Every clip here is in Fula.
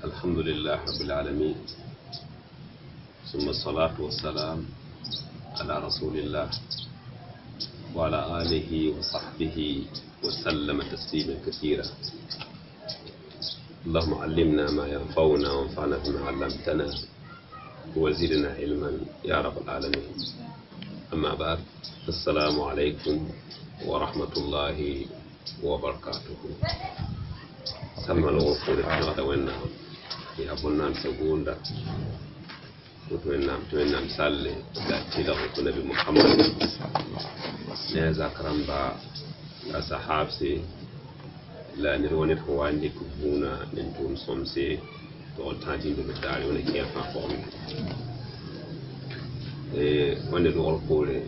الحمد لله رب العالمين ثم الصلاة والسلام على رسول الله وعلى آله وصحبه وسلم تسليما كثيرا. اللهم علمنا ما ينفعنا وانفعنا بما علمتنا وزدنا علما يا رب العالمين. أما بعد، السلام عليكم ورحمة الله وبركاته. سلم الوفور هذا ويننا يا بنان سجوندا وتوينام سالي تيدا النبي محمد نزا كرامبا أصحابسي لا نروي نتواني كبونا ننتون سومسي تو تاجين بمداري ونكيا فاقوم وانا دول قولي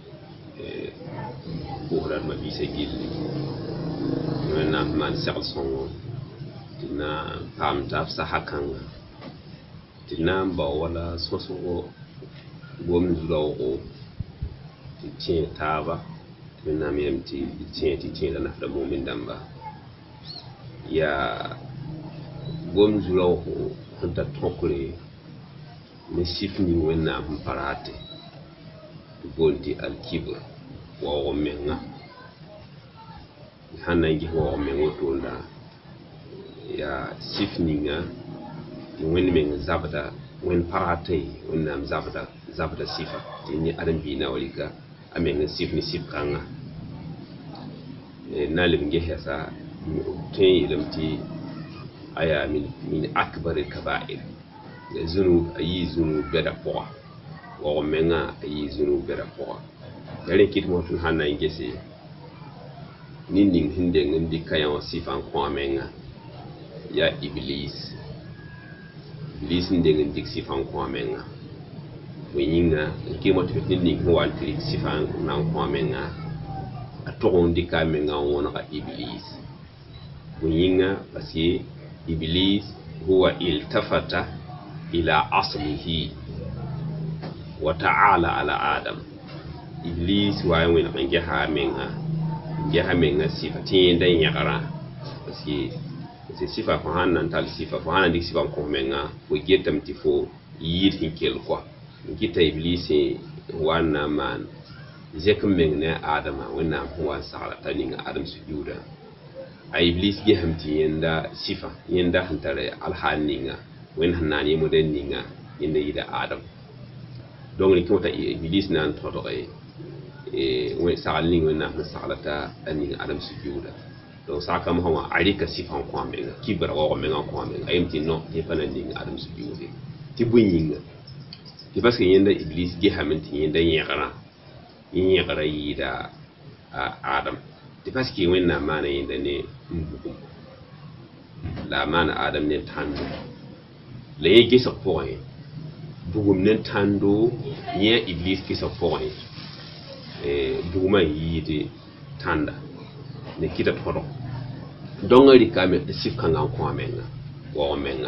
بوهران ما بيسي جيلي وانا من سيغل tina pam tap sahakanga tina mba wala soso gom zulo ti taba tina miyamti ti na nafda mumin damba ya gom zulo hunta tokure ne sifni wenna parate bonti al kibr wa omenga hanangi wa omengo tonda ya sifninga wen men zabda wen parate wen nam zabda sifa tini adam bina walika amen sifni sifkanga nalim ngehasa tin ilamti aya min akbar al kaba'ir zunub ayi zunub beda poa wa menga ayi zunub beda poa yale kit mo tun hanna ngese ninding hinde ngindi kayan sifan ko amenga ya iblis ndegen dik sifan ko amenga wenyinga kimo tefni ni ko walti sifan nan ko amenga atogon dika menga wona ka iblis wenyinga basi iblis huwa iltafata ila aslihi wa ta'ala ala adam iblis wa wen nge ha menga sifatin dan yakara basi c'est sifa ko hanan tal sifa ko hanan dik sifa ko menga ko getam tifo yir hinkel quoi ngita iblis wana man jekum mengne adama wana huwa sala taninga adam sujuda ay iblis ge hamti yenda sifa yenda hantare alhaninga wen hanani modenninga yenda yida adam donc ni kota iblis nan toto wen salinga wana salata taninga adam sujuda donc saka mo hawa arika sifan ko amenga kibra wa menga ko amenga ayimti no te fanandi adam su biwde ti bunyinga ti parce que yenda iblis ge hamanti yenda yegara yida adam ti parce que wenna mana yenda ne mbukum la mana adam ne tando le yege so point bugum ne tando ye iblis ki so point buguma yide tanda ne kita toro dongari kame sif kanga ko amenga wo menga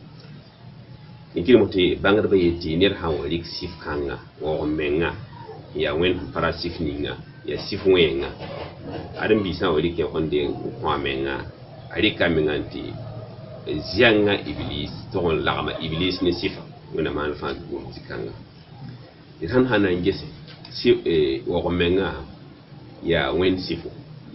ikiri moti bangar bayeti ner hawali sif kanga wo menga ya wen para sif ninga ya sif wenga adam bisa wali ke onde ko amenga ari kame nganti zianga iblis to lagama iblis ne sifa wona man fa ko zikanga itan hana ngese si wo menga ya wen sifu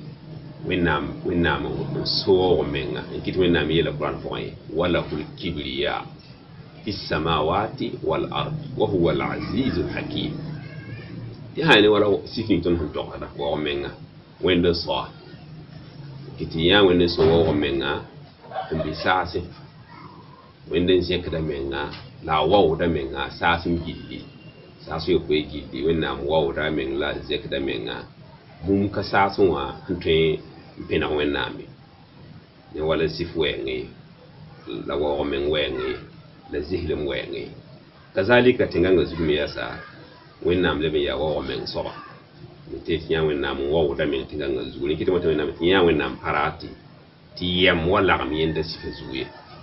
wennam so menga kit wennam yela Quran foye wala kul kibriya fis samawati wal ard wa huwa al aziz al hakim yani wala sifin ton hon tokada wa menga wende so kiti ya wende so wa menga bi sase wende zekda menga la wa da menga sasin gilli sasu ko gilli wennam wa da menga la zekda menga bum ka sasun wa hante pena wenami ne wala sifwengi la wa men wengi la zihlim wengi kazalika tinganga zumi yasa wennam lebe ya wa men soba te tiya wennam wa da men tinganga zuri kiti mata wennam tiya wennam parati tiyam wala am yenda sifa zuye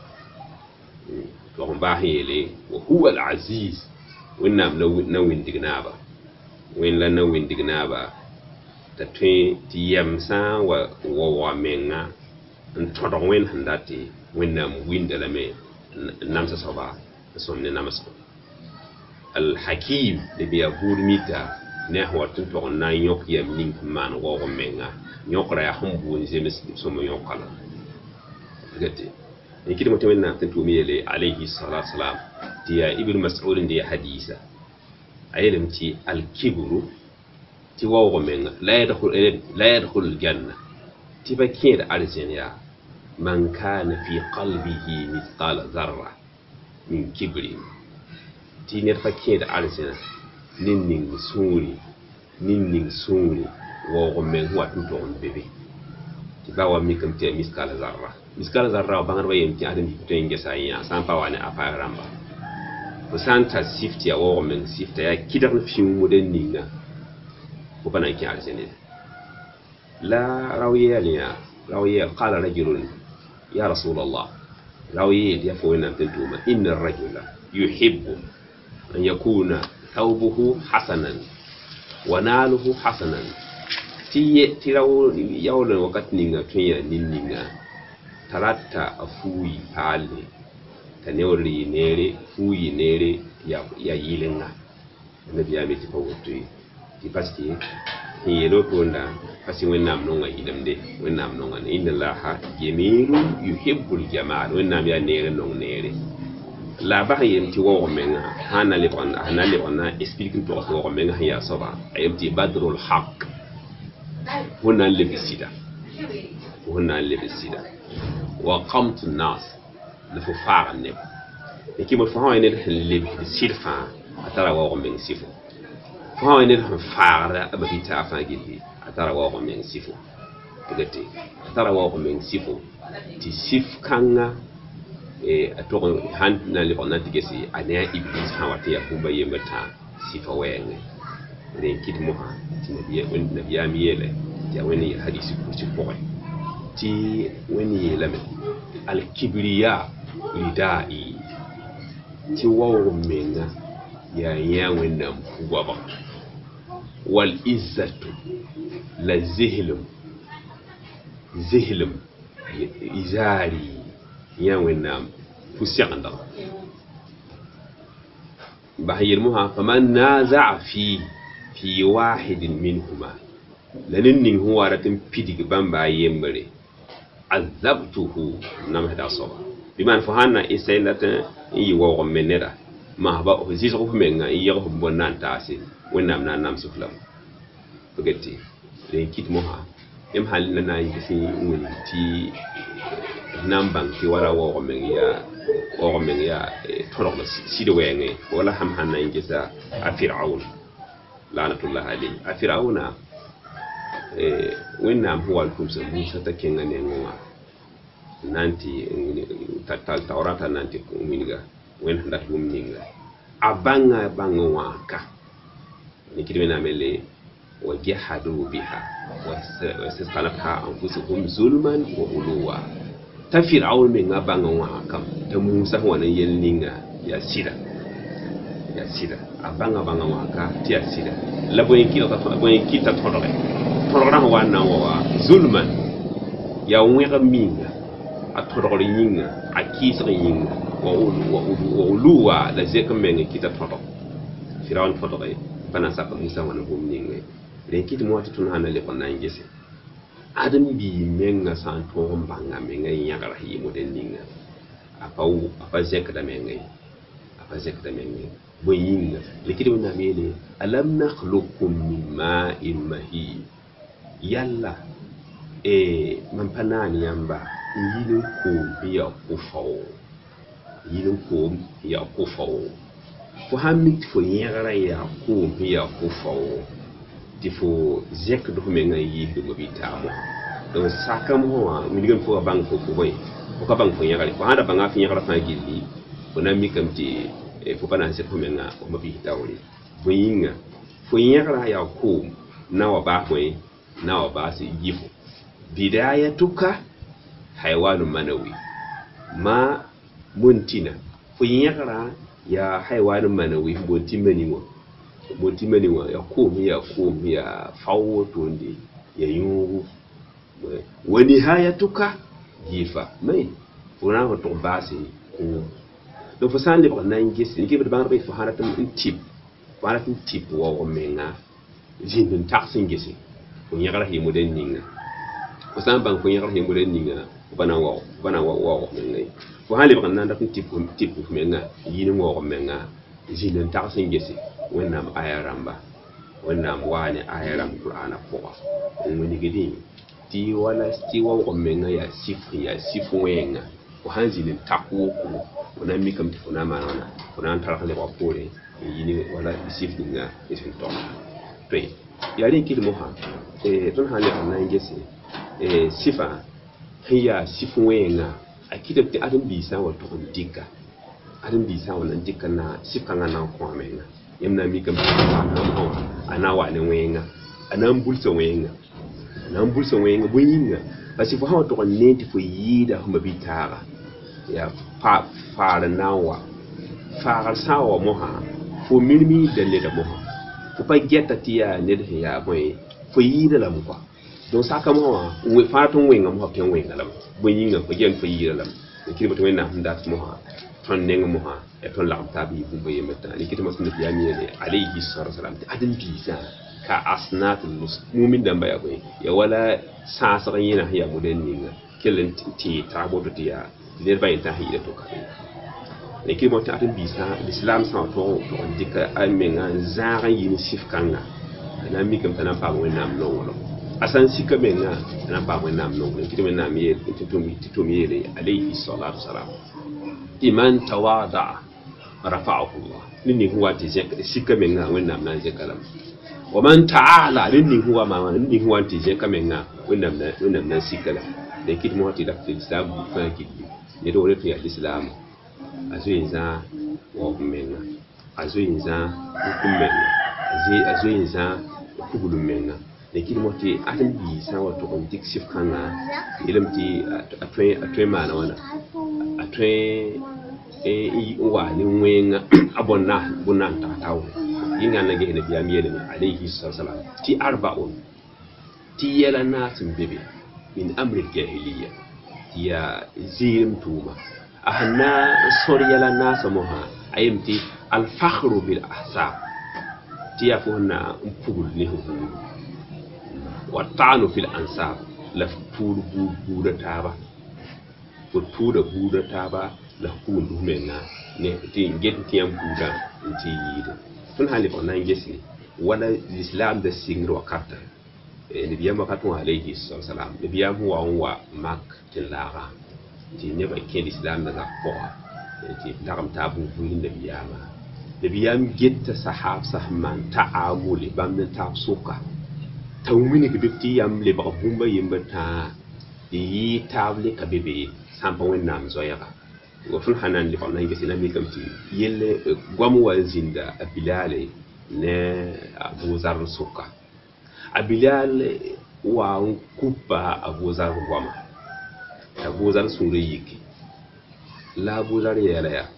to ba hele wa huwa al aziz wennam na windignaba wen na windignaba ta ti yamsa wa menga en todo wen handati wennam windala me namsa soba somne namsa al hakim de biya burmita ne hawatun to na yok yam ning man wo menga nyokra ya humbu ni zemes somo yokala gati ikidi mutumin na tantu miyele alayhi salatu salam tiya ibn mas'ud ndi hadisa ayelim ti al kibru ti wo menga la yadkhul al janna ti bakir arjanya man kana fi qalbihi mithqala dharra min kibri ti ne fakir arjanya ninning suri wo men huwa to bebe ti bawa mi kam ti miskala zarra bangar wayen ti adam to yenge sayya san pawane apa ramba ko santa sifti ya wo men sifta ya kidar fi muden ninga ko bana ki arsene la rawiya qala rajulun ya rasulullah rawiya ya fowina tentuma inna ar-rajula yuhibbu an yakuna thawbuhu hasanan wa naluhu hasanan tirawo yawlan wakati ninga tunya ninninga talata afuyi pale tanewri nere fuyi nere ya yilenga nabi ya meti pawoto ti pasti yelo tonda pasi wennam nonga idamde wennam nonga inna allaha jamilun yuhibbul jamal wennam ya nere non nere la ba yemti wo menga hana le bonna explique to wo menga ya soba ayemti badrul haqq هنا اللي بالسيدة وقمت الناس لففاع النب لكن الفهام إن اللي بالسيدة فا أترى واقع من سيفو فهام إن الففاع أبى بيتعافى جدي أترى واقع من سيفو تقتي أترى واقع من سيفو تسيف كانا أتوقع هان اللي قلنا تجسي أنا إبليس حواتي أبو بيمتا سيفو وين ren kit moha ti nabiya miyele ti wani hadisi kurci boy ti wani yelame al kibriya lidai ti wawo menga ya wannan fuwa wal izzatu la zihlum izari ya wannan fusiqanda bahir moha faman naza'a في واحد منهما لنن هو رتم بيدك بامبا يمبري عذبته نم هذا صوب بما فهنا إسئلة يوغ مننا ما هو زيزو منا يوغ بنان تاسي ونام نام سفلم بقتي لكيت موها يم حالنا يكسي ولتي نام بانكي ولا وغ من يا ترى سيدويني ولا هم حنا يجزا فرعون لعنة عليه فرعون وإنما هو الكمس موسى تكين نعوما نانتي التوراة نانتي كومينغا وين هندات كومينغا أبانا واكا نكتب نعمل وجحدوا بها واستيقنتها أنفسهم ظلما وعلوا تفرعون من أبانا واكا تموسى هو نيلنينغا يا sida abanga waka tia sida la boyen kita todore wana wa zulman ya wega minga atodore yinga akisre yinga wa uluwa la zekamenge kita todo firawn todore bana sapa musa wana bomninga le kiti mo atun hana le konna ngese adam bi menga santo mbanga menga nyagara hi modelinga apa zekda menga boyinga likidi wona mele alam nakhluqukum min ma'in mahin yalla man panani yamba yilin ko ya kufawo fo hamit fo yara ya ko biya kufawo tifo zek do menga yi do bitamo do sakam ho mi digam fo bang fo boy ko ka bang fo yara ko hada banga fi yara fa gilli wona mi kamti fo bana se ko menga o mabi tawri boyinga fo yara ya ko nawa ba ko nawa ba si yifo bidayatuka hayawanun manawi ma muntina fo yara ya hayawanun manawi botimani wa ya komi ya fawo tondi ya yungu wa nihayatuka jifa mai funa to basi do fo san le ba nan gesi ni ke ba ban fo haratum tip wa menga jindin taksin gesi ko nyagara hi moden ninga ko san ban ko nyagara hi moden ninga bana wa menga fo hali ba nan da tip menga yini wa menga jindin taksin gesi wannan ayaramba wannan wani ayaram qur'ana ko wani gidi ti wa menga ya sifu wenga ko hanjinin takwo ko wannan mi kam tafuna mana wannan taraka le ba pore yini wala sifu nga isin to to yari kidi moha ton hali nan gese sifa hiya sifu wenga akida ti adam bisa wa to dikka adam bisa wannan dikka na sifa nga na ko menga yamna mi kam ana wa ne wenga ana mbulsa wenga bunyinga basi fo hawa to nenti fo yida huma bitara ya fara nawa fara sawa moha fo milmi dalle da moha fo pa getta tiya ne da ya boy fo yida lam kwa don saka moha we fatun wenga moha pen wenga lam bunyinga fo gen fo yida lam kiri bato wenna hunda moha ton nenga moha e ton lam tabi bu boye meta ni kitama sunna ya mi ne alayhi sallam adin bisa ka asnatul muslimin dan baya ko ya wala sasaran yana ya mudan ninga kelen ti taboto tiya le bayin ta hida to ka ne ki mo ta bisa islam sa to dika amenga zara yin sifkanga na mi kam tana pa wona am no wala asan sika menga na pa wona am no ki to na mi to mi le alayhi salatu salam iman tawada rafa'ahu Allah ni huwa ti sika menga wona am na je kalam ومن تعالى لني هو انت زي كمنا ونمنا سيكلا لكن موتي لك في الاسلام فاكيد يدور في الاسلام ازوينزا ومنا ازوينزا وكمنا ازوينزا كبلمنا لكن موتي ادم بي سان وتو كونتيك سيفكانا يلمتي اتوي مانا وانا اتوي واني وين ابونا بونان تاو yinga na gehne biya miyele ni alayhi sallam ti arba'un ti yala nasin bebe min amri jahiliya ya zim tuma ahna sor yala nasa moha ayemti al fakhru bil ahsab ti yafuna umpugul ni hu wa ta'anu fil ansab la fudu buda taba fudu buda taba la kundu menna ne ti get tiyam buda ti yida tun hali ko nan gesi wala l'islam da singro wakata ni biya makatu alayhi sallam ni biya huwa wa mak tilaga ti ne ba ke l'islam da ko ti daram tabu bulin da biya ma da biya getta sahab sahman ta'amuli bam min tafsuka tawmini ke bitti yam le ba bumba yimba ta yi table ka bebe sampa wennam zoyaka وفي الحنان اللي قلنا يجي سلامي كمتي يل قاموا وزيندا أبيلال نا أبو زار السوكا أبيلال وانكوبا أبو زار قاما أبو زار سوريكي لا أبو زار يلا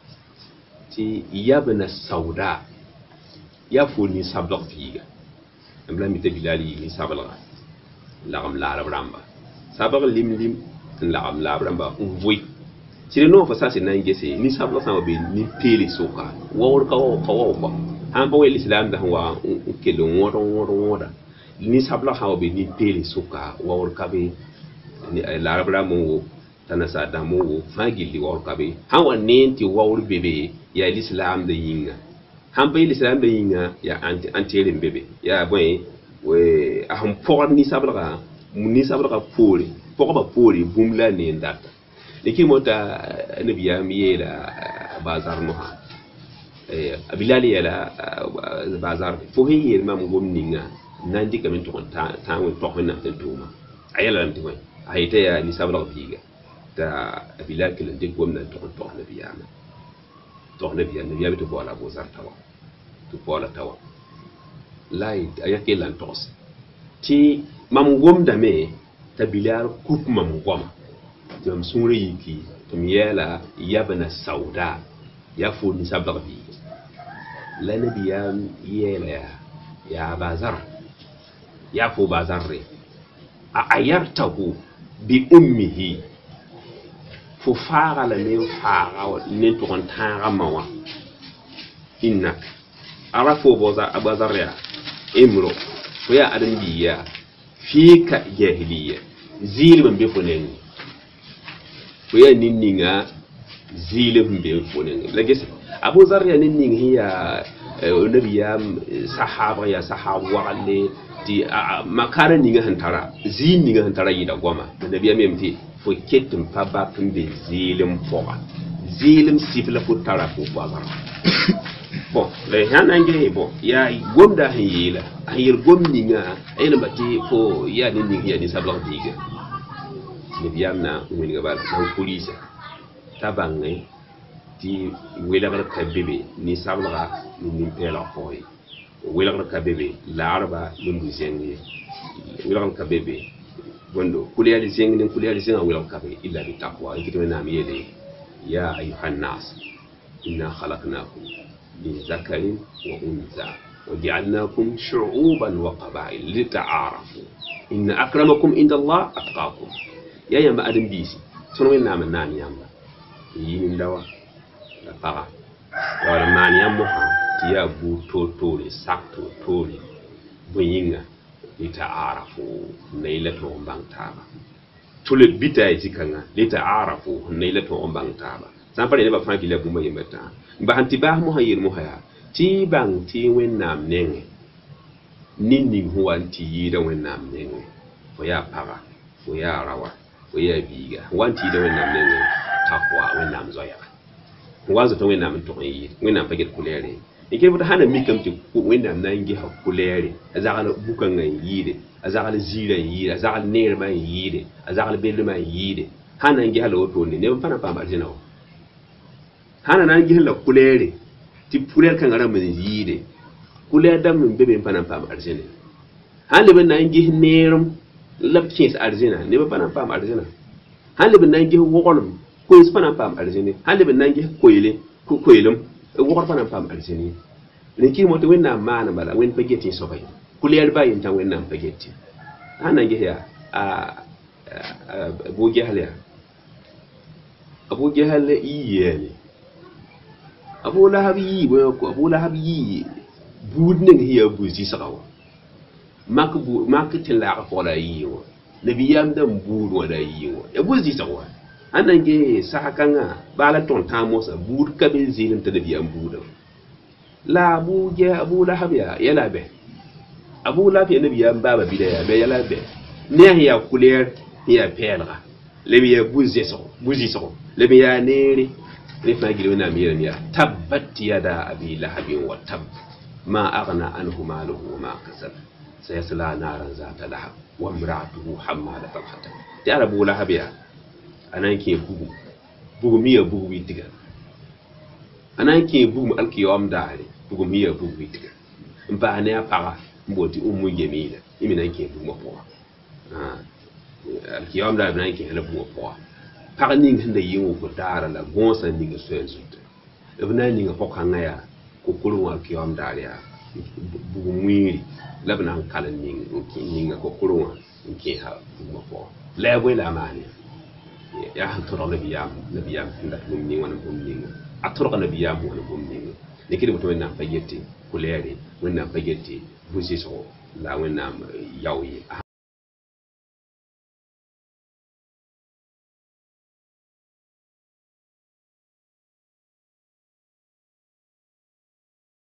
تي يابنا السوداء يفوني سبلغ فيها أملا متبيلالي سبلغ لغم لا ربرامبا سبلغ لم لغم لا ربرامبا وفوي sire no fa sase nan gese ni sabla sama be ni pele soka wawr ka wa han bo islam da wa kelo ngoda ni sabla ha be ni pele soka wawr ka be ni la rabra mo tanasa da mo fagili wawr ka be han wa nenti wawr bebe ya islam da yinga han be islam da yinga ya anti bebe ya boy we ahum por ni sabla ka pole por ba pole bumla ne ndata لكن موتا نبيا ميلا بازار موها أبيلالي يلا بازار فهي المام قومنينا نندي كمان تكون تاون تكون نتنتوما عيالا لم تكون هيدا نساب لغبيجا تا أبيلال كلا ندي قومنا تكون نبيا بتبولا بازار توا تبولا توا لا أياك إلا نتوس تي مام قوم دمي تبيلال كوب مام قوم جم سوريكي تميلا يابنا السوداء يفون سبلغ بي لا نبيام يلا يا بازار يفو بازار أعيرته بأمه fo faaga la ne faaga ne to on taaga mawa innak ara fo boza abazaria emro fo ya adam biya fika jahiliya zilman be fo nen fo ya ninninga zilum be fo nen la gese abu zaria ninninga hiya nabiyam sahaba ya sahaba wale di makara ninga hantara zin ninga hantara yida goma nabiyam yemti fo ketum pa ba tumbe zilum foga zilum sifla fo tara fo bazar bon le hanange bon ya gomda hayila ayir gomninga ayna bati fo ya ninga ya ni sabla diga nabiyam na ngini ba police tabange ti welagar ka bebe ni sabla ni pela foy welagar ka bebe larba lumbu zengi welagar ka bebe bondo kuliyali zengi ni kuliyali zenga welagar ka bebe illa bi taqwa ikito na miyede ya ayuhan nas inna khalaqnakum min zakarin wa unza وجعلناكم شعوبا وقبائل لتعارفوا إن أكرمكم عند الله أتقاكم يا ما أدم بيسي تنوين نعم النام ياما يمين دوا para wala mani amoha tiya bu totoli sakto toli buyinga ita arafu nailato mbangtaba tule bita izikanga lita arafu nailato mbangtaba sampare ne ba fa kila buma yemata ba hantiba mo hayir mo haya ti bang ti wennam nenge ninni huwanti yida wennam nenge fo ya para fo ya rawa fo ya biga wanti yida wennam nenge takwa wennam zoya wazo to wena mun to yi wena paget kulere ike buta hana mikam ti wena nangi ha kulere azagala bukan ngai yide azagala zira yide azagala nerma yide azagala belma yide hana ngi hala oto ne ne fana pa marjina o hana nangi hala kulere ti kulere kan ara mun yide kulere dam mun bebe fana pa marjina hale ben nangi nerum lapkins arjina ne fana pa marjina hale ben nangi wogolum ko ispana pam aljini hande ben nangi koyele ko koyelum wor fana pam aljini ne ki moto wenna mana bala wen pageti so bay kuliyar bayin tan wenna pageti hanangi ya abu jahal iyele abu lahab yi ko abu lahab yi budne hiya buzi sakawa mak tilla ka fola yi wo nabiyam dan bud wala yi wo ya buzi sakawa anange sahakanga bala ton tamosa bud kabe zilin ta nabiyam budam la abu lahab ya yala be abu lahab ya nabiyam baba bidaya be yala be ne ya kuler ya pelra le biya buzi so le biya neri le fa gilo na miyan ya tabbat yada abi lahab wa tab ma aghna anhu maluhu wa ma kasab sayasla naran zata lahab wa imra'atuhu hammalat al-hatab ya abu lahab ya anan ke bugu miya bugu witiga anan ke bugu alkiyom dare bugu miya bugu witiga mba ne apara mboti ummu yemina imina ke bugu mapo alkiyom dare nan ke hala bugu mapo para ning hande yingo ko dara la gonsa ninga soenzute ebna ninga hokanga ya ko kulun alkiyom dare ya bugu mwiri labna kala ninga ko kulun ke ha bugu mapo lewe la mani ya hantura nabiyam inda mumni wana mumni atura nabiyam wana mumni nikiri mutu wena fageti kulere wena fageti buziso la wena yawi